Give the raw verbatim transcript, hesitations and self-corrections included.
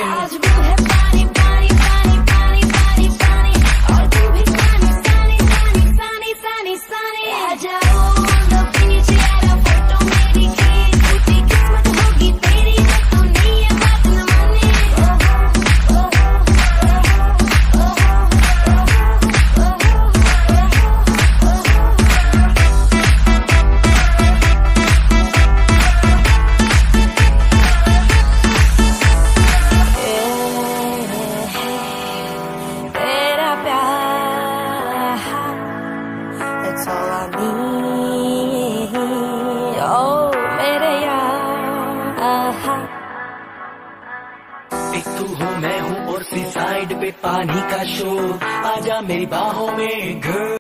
आज वो है पानी पानी पानी पानी पानी पानी और तू भी सानी सानी सानी सानी सानी सानी आ जाओ on the beach यारा फोटो मेरी खींच टूटी किस्मत होगी तेरी जब तू नहीं ये बात न माने That's all I need. Oh, मेरे यार. एक तू हो मैं हूँ और सी साइड पे पानी का शोर, आजा मेरी बाहों में घर।